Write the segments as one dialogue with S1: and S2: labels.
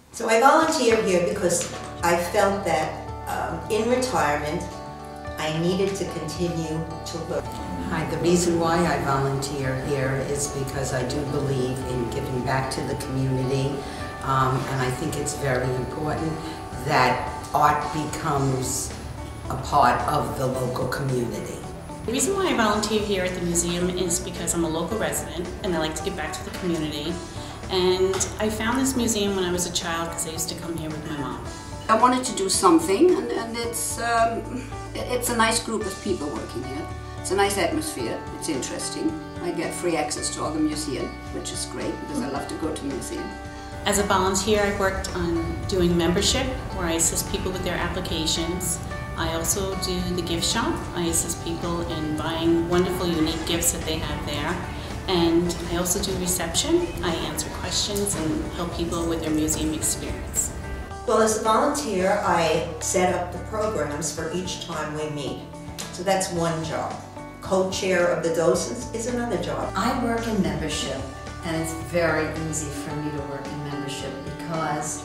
S1: So I volunteer here because I felt that in retirement I needed to continue to learn.
S2: Hi, the reason why I volunteer here is because I do believe in giving back to the community, and I think it's very important that art becomes a part of the local community.
S3: The reason why I volunteer here at the museum is because I'm a local resident and I like to give back to the community. And I found this museum when I was a child because I used to come here with my mom.
S4: I wanted to do something, and it's a nice group of people working here. It's a nice atmosphere, it's interesting. I get free access to all the museum, which is great because I love to go to the museum.
S3: As a volunteer, I worked on doing membership, where I assist people with their applications. I also do the gift shop. I assist people in buying wonderful, unique gifts that they have there. And I also do reception. I answer questions and help people with their museum experience.
S1: Well, as a volunteer, I set up the programs for each time we meet. So that's one job. Co-chair of the docents is another job.
S5: I work in membership, and it's very easy for me to work in membership because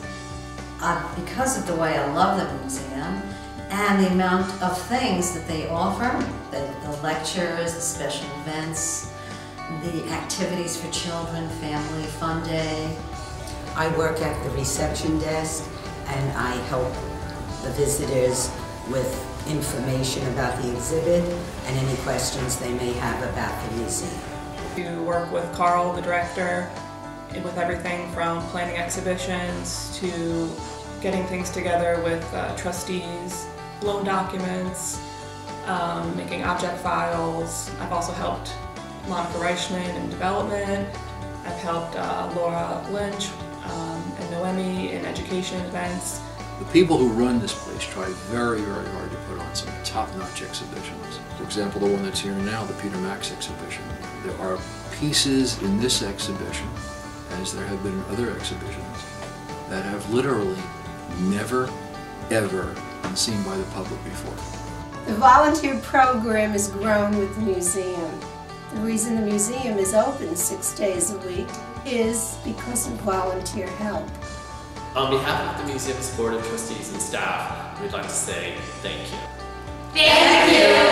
S5: of the way I love the museum and the amount of things that they offer, the lectures, the special events, the activities for children, family, fun day.
S2: I work at the reception desk and I help the visitors with information about the exhibit and any questions they may have about the museum.
S6: You work with Carl, the director, with everything from planning exhibitions to getting things together with trustees, loan documents, making object files. I've also helped Monica Reichman in development. I've helped Laura Lynch and Noemi in education events.
S7: The people who run this place try very, very hard to put on some top-notch exhibitions. For example, the one that's here now, the Peter Max exhibition. There are pieces in this exhibition, as there have been in other exhibitions, that have literally never, ever been seen by the public before.
S8: The volunteer program has grown with the museum. The reason the museum is open 6 days a week is because of volunteer help.
S9: On behalf of the museum's board of trustees and staff, we'd like to say thank you.
S10: Thank you!